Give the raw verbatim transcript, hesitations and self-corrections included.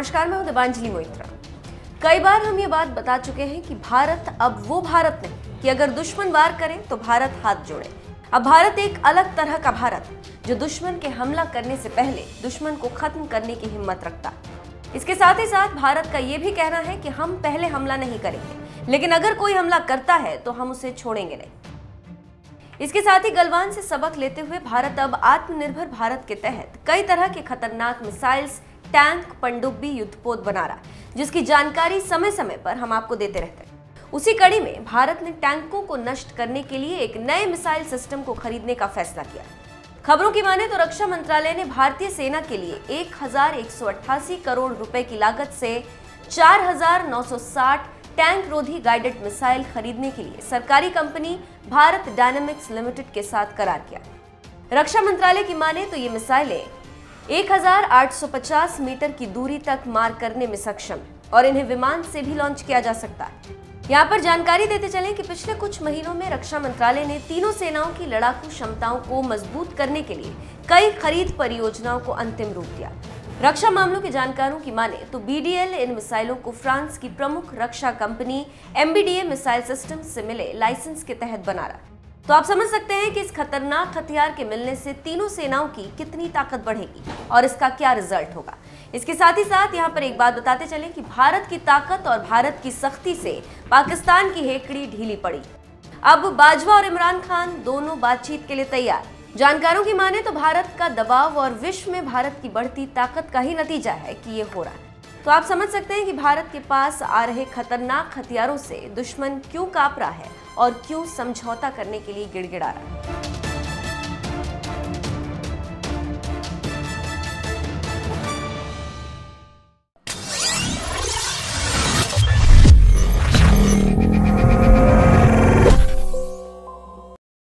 नमस्कार, मैं हूं देवांजलि मोइत्रा। कई बार हम ये बात बता चुके हैं कि भारत अब वो भारत नहीं कि अगर दुश्मन वार करे तो भारत हाथ जोड़े। अब भारत एक अलग तरह का भारत, जो दुश्मन के हमला करने से पहले दुश्मन को खत्म करने की हिम्मत रखता। इसके साथ ही साथ भारत का ये भी कहना है कि हम पहले हमला नहीं करेंगे, लेकिन अगर कोई हमला करता है तो हम उसे छोड़ेंगे नहीं। इसके साथ ही गलवान से सबक लेते हुए भारत अब आत्मनिर्भर भारत के तहत कई तरह के खतरनाक मिसाइल्स, टैंक, पनडुब्बी, युद्धपोत बना रहा है, जिसकी जानकारी समय समय पर हम आपको देते रहते हैं। उसी कड़ी में भारत ने टैंकों को नष्ट करने के लिए एक नए मिसाइल सिस्टम को खरीदने का फैसला किया। खबरों की माने तो रक्षा मंत्रालय ने भारतीय सेना के लिए एक हजार एक सौ अट्ठासी करोड़ रुपए की लागत से चार हजार नौ सौ साठ टैंक रोधी गाइडेड मिसाइल खरीदने के लिए सरकारी कंपनी भारत डायनामिक्स लिमिटेड के साथ करार किया। रक्षा मंत्रालय की माने तो ये मिसाइलें एक हजार आठ सौ पचास मीटर की दूरी तक मार करने में सक्षम और इन्हें विमान से भी लॉन्च किया जा सकता है। यहाँ पर जानकारी देते चलें कि पिछले कुछ महीनों में रक्षा मंत्रालय ने तीनों सेनाओं की लड़ाकू क्षमताओं को मजबूत करने के लिए कई खरीद परियोजनाओं को अंतिम रूप दिया। रक्षा मामलों के जानकारों की माने तो बी डी एल इन मिसाइलों को फ्रांस की प्रमुख रक्षा company M B D A missile system से मिले लाइसेंस के तहत बना रहा। तो आप समझ सकते हैं कि इस खतरनाक हथियार के मिलने से तीनों सेनाओं की कितनी ताकत बढ़ेगी और इसका क्या रिजल्ट होगा। इसके साथ ही साथ यहाँ पर एक बात बताते चलें कि भारत की ताकत और भारत की सख्ती से पाकिस्तान की हेकड़ी ढीली पड़ी। अब बाजवा और इमरान खान दोनों बातचीत के लिए तैयार। जानकारों की माने तो भारत का दबाव और विश्व में भारत की बढ़ती ताकत का ही नतीजा है कि ये हो रहा है। तो आप समझ सकते हैं कि भारत के पास आ रहे खतरनाक हथियारों से दुश्मन क्यों कांप रहा है और क्यों समझौता करने के लिए गिड़गिड़ा रहा है।